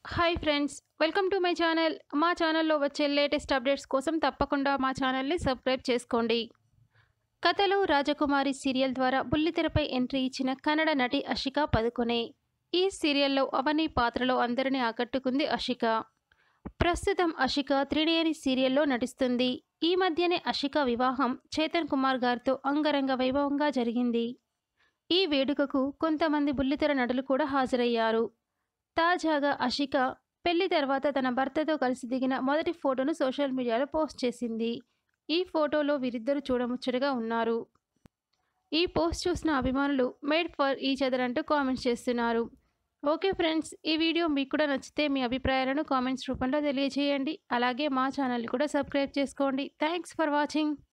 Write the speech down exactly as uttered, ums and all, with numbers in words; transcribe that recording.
Hi friends, welcome to my channel. మా ఛానల్లో వచ్చే లేటెస్ట్ అప్డేట్స్ కోసం తప్పకుండా మా ఛానల్ని సబ్స్క్రైబ్ చేసుకోండి. కథలు రాజకుమారి సీరియల్ ద్వారా బుల్లితెరపై ఎంట్రీ ఇచ్చిన కన్నడ నటి అషికా పదుకొనే. ఈ సీరియల్లో అవని పాత్రలో అందరినీ ఆకట్టుకుంది అషిక. ప్రస్తుతం అషిక త్రినయని సీరియల్లో నటిస్తుంది. ఈ మధ్యనే అషిక వివాహం చేతన్ కుమార్ గారితో అంగరంగ వైభవంగా జరిగింది. ఈ వేడుకకు కొంతమంది బుల్లితెర నటులు కూడా హాజరయ్యారు. తాజాగా అషిక పెళ్లి తర్వాత తన భర్తతో కలిసి దిగిన మొదటి ఫోటోను సోషల్ మీడియాలో పోస్ట్ చేసింది. ఈ ఫోటోలో వీరిద్దరూ చూడముచ్చటగా ఉన్నారు. ఈ పోస్ట్ చూసిన అభిమానులు మేడ్ ఫర్ ఈచ్ అదర్ అంటూ కామెంట్స్ చేస్తున్నారు. ఓకే ఫ్రెండ్స్, ఈ వీడియో మీకు కూడా నచ్చితే మీ అభిప్రాయాలను కామెంట్స్ రూపంలో తెలియజేయండి. అలాగే మా ఛానల్ కూడా సబ్స్క్రైబ్ చేసుకోండి. Thanks for watching.